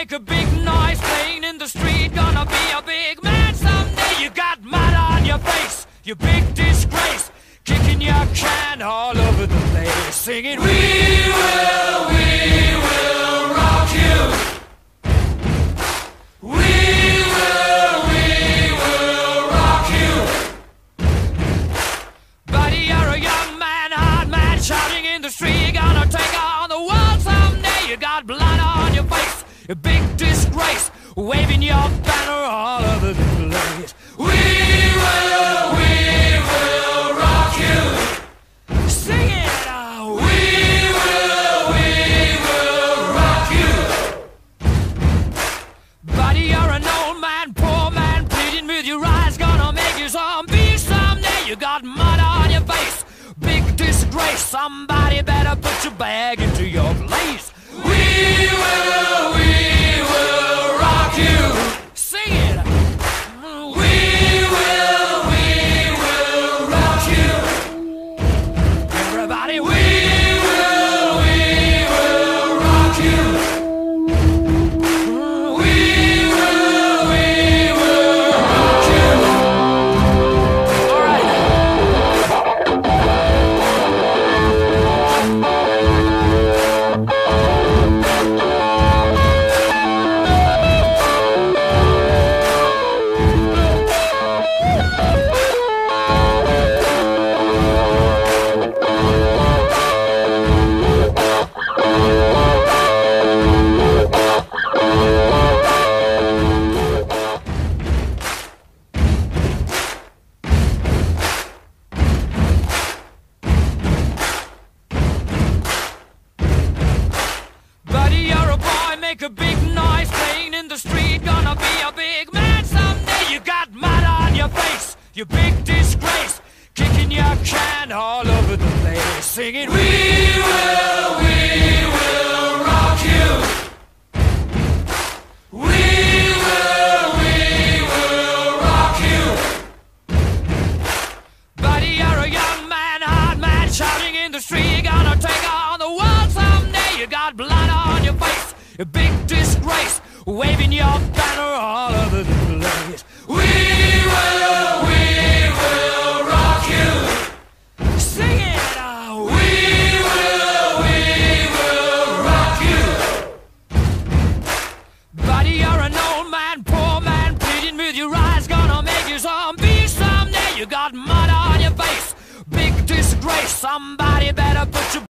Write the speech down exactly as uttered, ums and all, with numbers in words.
make a big noise playing in the street. Gonna be a big man someday. You got mud on your face, you big disgrace. Kicking your can all over the place, singing, we will, we will rock you. We will, we will rock you. Buddy, you're a young man, hard man, shouting in the street. Gonna take on the world someday. You got blood on your face, a big disgrace, waving your banner all over the place. We will, we will rock you. Sing it out. We will, we will rock you. Buddy, you're an old man, poor man, pleading with your eyes. Gonna make you zombie someday. You got mud on your face, big disgrace. Somebody better put your bag into your place. We will, we will rock you. Sing it. We will, we will rock you. Everybody, we will, we will rock you. We will, we will rock you. All right. Buddy, you're a boy, make a big noise playing in the street. Gonna be a big man someday. You got mud on your face, you big disgrace. Kicking your can all over the place, singing, we will, we will rock you. We will, we will rock you. Buddy, you're a young man, hard man, shouting in the street. Gonna take on the world someday. You got blood on your face, a big disgrace, waving your banner all over the place. We will, we will rock you. Sing it out. We will, we will rock you. Buddy, you're an old man, poor man, pleading with your eyes. Gonna make you zombie someday. You got mud on your face, big disgrace. Somebody better put your